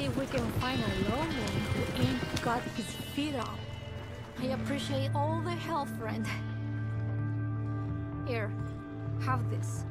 see if we can find a lone one who ain't got his feet up. I appreciate all the help, friend. Here, have this.